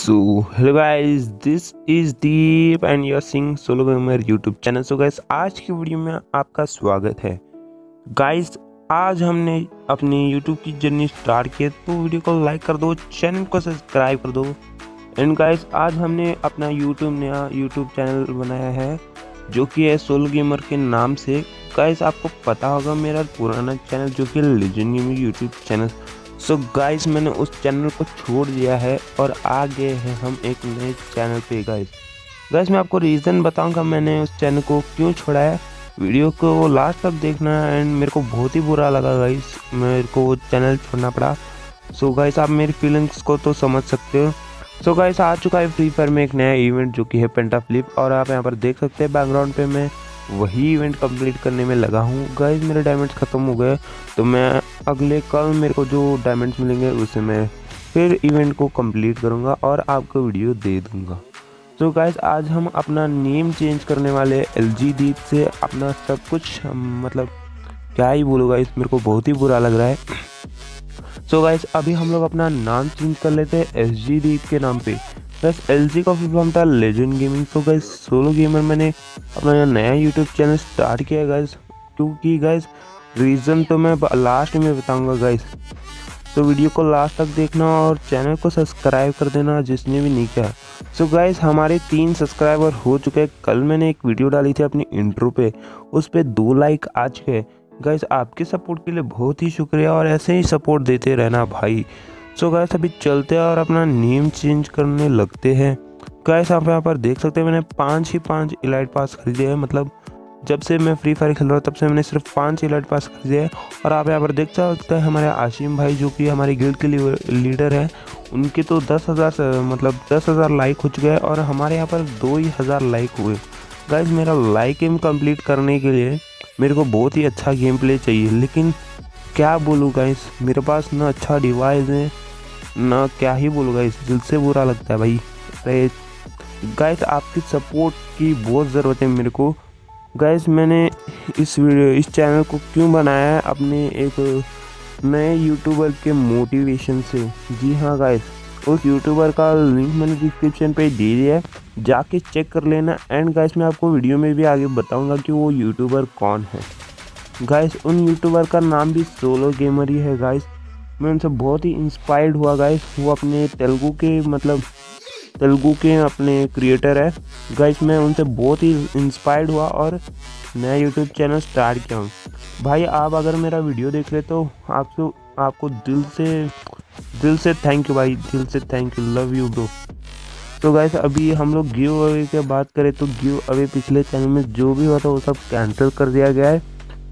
So hello guys, this is Deep and you are seeing Solo Gamer YouTube channel. So guys आज की video में आपका स्वागत है। गाइस आज हमने अपनी YouTube की जर्नी स्टार्ट की है, तो वीडियो को लाइक कर दो, चैनल को सब्सक्राइब कर दो। एंड गाइस आज हमने अपना नया YouTube चैनल बनाया है जो कि है सोलो गेमर के नाम से। गाइस आपको पता होगा मेरा पुराना चैनल जो कि legend gaming YouTube channel. So guys मैंने उस चैनल को छोड़ दिया है और आ गए हैं हम एक नए चैनल पे। गाइस मैं आपको रीज़न बताऊंगा मैंने उस चैनल को क्यों छोड़ा है। वीडियो को लास्ट तक देखना एंड मेरे को बहुत ही बुरा लगा गाइस, मेरे को वो चैनल छोड़ना पड़ा। सो गाइस आप मेरी फीलिंग्स को तो समझ सकते हो। सो गाइस आ चुका है फ्री फायर में एक नया इवेंट जो कि है पेंटा फ्लिप, और आप यहाँ पर देख सकते हैं बैकग्राउंड पे मैं वही इवेंट कंप्लीट करने में लगा हूँ। गाइस मेरे डायमंड्स ख़त्म हो गए, तो मैं अगले कल मेरे को जो डायमंड्स मिलेंगे उसे मैं फिर इवेंट को कंप्लीट करूँगा और आपको वीडियो दे दूँगा। तो गाइस आज हम अपना नेम चेंज करने वाले LG दीप से अपना सब कुछ, मतलब क्या ही बोलूँ गाइस, मेरे को बहुत ही बुरा लग रहा है। सो गाइस अभी हम लोग अपना नाम चेंज कर लेते हैं SG दीप के नाम पे। बस LG का फुल फॉर्म था लेजेंड गेमिंग। तो गाइस सोलो गेमर मैंने अपना नया यूट्यूब चैनल स्टार्ट किया है गाइस, क्योंकि गाइस रीज़न तो मैं लास्ट में बताऊंगा गाइस। तो वीडियो को लास्ट तक देखना और चैनल को सब्सक्राइब कर देना जिसने भी नहीं किया। सो गाइस हमारे 3 सब्सक्राइबर हो चुके हैं। कल मैंने एक वीडियो डाली थी अपनी इंट्रो पे, उस पर 2 लाइक आ चुके हैं। गाइस आपके सपोर्ट के लिए बहुत ही शुक्रिया और ऐसे ही सपोर्ट देते रहना भाई। सो गाइस अभी चलते हैं और अपना नेम चेंज करने लगते हैं। गाइस आप यहाँ पर देख सकते हैं मैंने 5 इलाइट पास खरीदे हैं, मतलब जब से मैं फ्री फायर खेल रहा हूँ तब से मैंने सिर्फ 5 इलाइट पास खरीदे हैं। और आप यहाँ पर देख सकते हैं हमारे आशिम भाई जो कि हमारे गिल्ड के लीडर हैं, उनके तो 10,000 लाइक हो चुके हैं और हमारे यहाँ पर 2,000 लाइक हुए। गाइस मेरा लाइक एम कंप्लीट करने के लिए मेरे को बहुत ही अच्छा गेम प्ले चाहिए, लेकिन क्या बोलूँ गाइस मेरे पास ना अच्छा डिवाइस है ना, क्या ही बोलूँ गाइस, दिल से बुरा लगता है भाई। अरे गाइस आपकी सपोर्ट की बहुत ज़रूरत है मेरे को। गाइस मैंने इस चैनल को क्यों बनाया है, अपने एक नए यूट्यूबर के मोटिवेशन से। जी हाँ गाइस उस यूट्यूबर का लिंक मैंने डिस्क्रिप्शन पे दे दिया है, जाके चेक कर लेना। एंड गाइस मैं आपको वीडियो में भी आगे बताऊंगा कि वो यूट्यूबर कौन है। गाइस उन यूट्यूबर का नाम भी सोलो गेमर ही है। गाइस मैं उनसे बहुत ही इंस्पायर्ड हुआ गाइस, वो अपने तेलुगु के अपने क्रिएटर है। गाइस मैं उनसे बहुत ही इंस्पायर्ड हुआ और नया यूट्यूब चैनल स्टार्ट किया हूँ। भाई आप अगर मेरा वीडियो देख रहे तो आपको दिल से थैंक यू भाई, दिल से thank you, love you bro. तो गाइस अभी हम लोग गिव अवे की बात करें तो गिव अवे पिछले चैनल में जो भी हुआ था वो सब कैंसिल कर दिया गया है।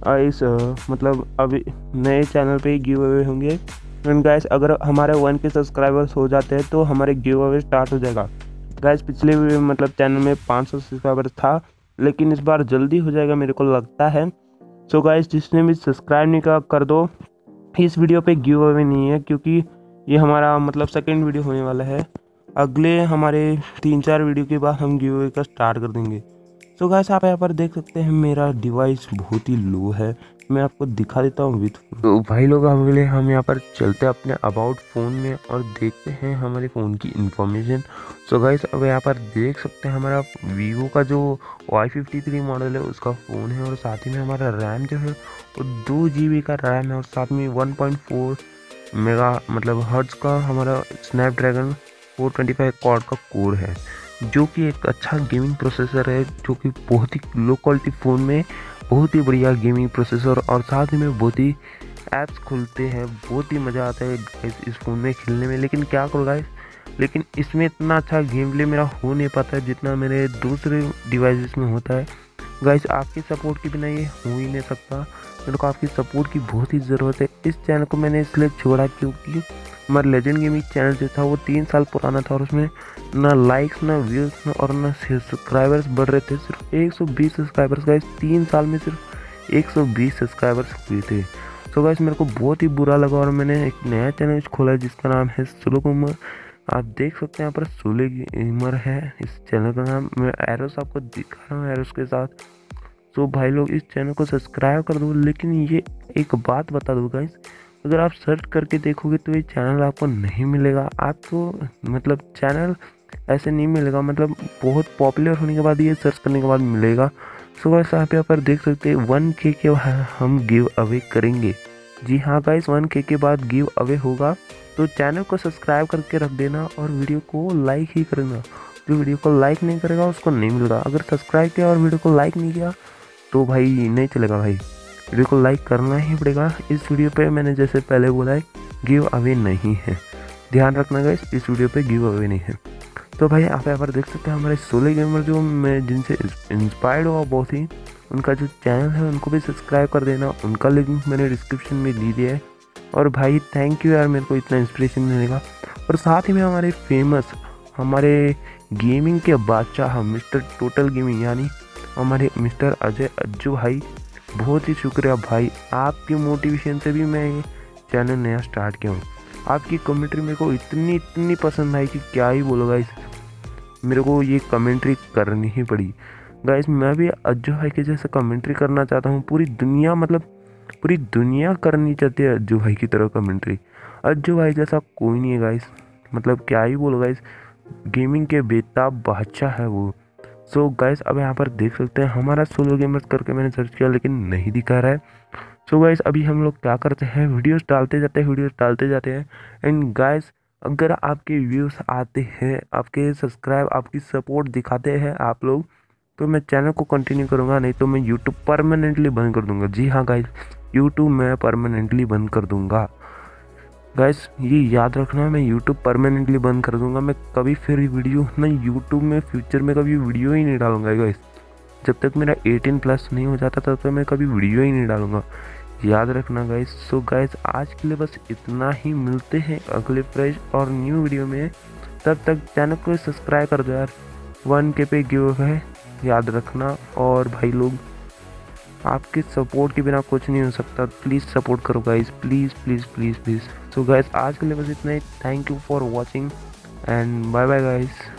अभी नए चैनल पे ही गिव अवे होंगे। एंड गाइस अगर हमारे 1K सब्सक्राइबर्स हो जाते हैं तो हमारे गिव अवे स्टार्ट हो जाएगा। गाइस पिछले चैनल में 500 सब्सक्राइबर था, लेकिन इस बार जल्दी हो जाएगा मेरे को लगता है। सो गाइस जिसने भी सब्सक्राइब नहीं किया कर दो। इस वीडियो पे गिव अवे नहीं है क्योंकि ये हमारा सेकंड वीडियो होने वाला है। अगले हमारे 3-4 वीडियो के बाद हम गिव अवे का स्टार्ट कर देंगे। सो गाइस आप यहाँ पर देख सकते हैं मेरा डिवाइस बहुत ही लो है, मैं आपको दिखा देता हूँ विथ। तो भाई लोग अगले हम यहाँ पर चलते हैं अपने अबाउट फ़ोन में और देखते हैं हमारे फ़ोन की इन्फॉर्मेशन। सो गाइस अब यहाँ पर देख सकते हैं हमारा वीवो का जो Y53 मॉडल है उसका फ़ोन है, और साथ ही में हमारा रैम जो है वो 2 GB का रैम है, और साथ में 1.4 मेगा हर्ट्ज़ का हमारा स्नैपड्रैगन 425 क्वाड का कोर है, जो कि एक अच्छा गेमिंग प्रोसेसर है, जो कि बहुत ही लो क्वालिटी फ़ोन में बहुत ही बढ़िया गेमिंग प्रोसेसर, और साथ ही में बहुत ही ऐप्स खुलते हैं, बहुत ही मज़ा आता है इस फ़ोन में खेलने में। लेकिन क्या करो गाइस, लेकिन इसमें इतना अच्छा गेम प्ले मेरा हो नहीं पाता है जितना मेरे दूसरे डिवाइसेस में होता है। गाइस आपकी सपोर्ट के बिना ये हो ही नहीं सकता, मेरे को आपकी सपोर्ट की बहुत ही ज़रूरत है। इस चैनल को मैंने इसलिए छोड़ा क्योंकि हमारा लेजेंड गेमिंग चैनल जो था वो 3 साल पुराना था, और उसमें ना लाइक्स ना व्यूज़ और ना सब्सक्राइबर्स बढ़ रहे थे। सिर्फ 120 सब्सक्राइबर्स गाइस 3 साल में सिर्फ 120 सब्सक्राइबर्स हुए थे। सो गाइस मेरे को बहुत ही बुरा लगा और मैंने एक नया चैनल खोला है जिसका नाम है सोलो गेमर। आप देख सकते हैं यहाँ पर सोलो गेमर है इस चैनल का नाम। मैं एरोस आपको दिखा रहा हूँ एरोस के साथ। तो भाई लोग इस चैनल को सब्सक्राइब कर दो। लेकिन ये एक बात बता दूँ गाइस, अगर आप सर्च करके देखोगे तो ये चैनल आपको नहीं मिलेगा। आपको मतलब चैनल ऐसे नहीं मिलेगा, मतलब बहुत पॉपुलर होने के बाद ये सर्च करने के बाद मिलेगा। सो गाइस आप यहाँ पर देख सकते हैं 1K के हम गिव अवे करेंगे। जी हाँ गाइस, 1K के बाद गिव अवे होगा, तो चैनल को सब्सक्राइब करके रख देना और वीडियो को लाइक ही करना। जो वीडियो को लाइक नहीं करेगा उसको नहीं मिलेगा। अगर सब्सक्राइब किया और वीडियो को लाइक नहीं किया तो भाई नहीं चलेगा भाई, वीडियो को लाइक करना ही पड़ेगा। इस वीडियो पे मैंने जैसे पहले बोला है गिव अवे नहीं है, ध्यान रखना गाइस, इस वीडियो पे गिव अवे नहीं है। तो भाई आप यहाँ पर देख सकते हैं हमारे सोलो गेमर जो मैं जिनसे इंस्पायर्ड हुआ बहुत ही, उनका जो चैनल है उनको भी सब्सक्राइब कर देना। उनका लिंक मैंने डिस्क्रिप्शन में दे दिया है। और भाई थैंक यू यार मेरे को इतना इंस्पिरेशन देने का। और साथ ही में हमारे फेमस, हमारे गेमिंग के बादशाह मिस्टर टोटल गेमिंग यानी हमारे मिस्टर अजय अज्जू भाई, बहुत ही शुक्रिया भाई, आपकी मोटिवेशन से भी मैं ये चैनल नया स्टार्ट किया हूँ। आपकी कमेंट्री मेरे को इतनी पसंद आई कि क्या ही बोलो गाइस, मेरे को ये कमेंट्री करनी ही पड़ी। गाइस मैं भी अज्जू भाई के जैसे कमेंट्री करना चाहता हूँ। पूरी दुनिया, मतलब पूरी दुनिया करनी चाहती है अज्जू भाई की तरह कमेंट्री। अज्जू भाई जैसा कोई नहीं है गाइस, मतलब क्या ही बोलो गाइस, गेमिंग के बेताब बादशाह है वो। सो गाइस अब यहाँ पर देख सकते हैं हमारा सोलो गेमर्स करके मैंने सर्च किया लेकिन नहीं दिखा रहा है। सो गाइस अभी हम लोग क्या करते हैं, वीडियोस डालते जाते हैं। एंड गाइस अगर आपके व्यूज़ आते हैं, आपके सब्सक्राइब, आपकी सपोर्ट दिखाते हैं आप लोग, तो मैं चैनल को कंटिन्यू करूँगा, नहीं तो मैं यूट्यूब परमानेंटली बंद कर दूँगा। जी हाँ गाइस, यूट्यूब मैं परमानेंटली बंद कर दूँगा। गाइस ये याद रखना, मैं यूट्यूब परमानेंटली बंद कर दूंगा। मैं कभी फिर वीडियो ना यूट्यूब में फ्यूचर में कभी वीडियो ही नहीं डालूंगा गाइस। जब तक मेरा 18+ नहीं हो जाता तब तक मैं कभी वीडियो ही नहीं डालूंगा, याद रखना गाइस। सो गाइस आज के लिए बस इतना ही, मिलते हैं अगले फ्रेश और न्यू वीडियो में। तब तक चैनल को सब्सक्राइब कर दो यार, 1K पे गिव है याद रखना। और भाई लोग आपके सपोर्ट के बिना कुछ नहीं हो सकता, प्लीज़ सपोर्ट करो guys, please please please please. So guys आज के लिए बस इतना ही। Thank you for watching and bye bye guys.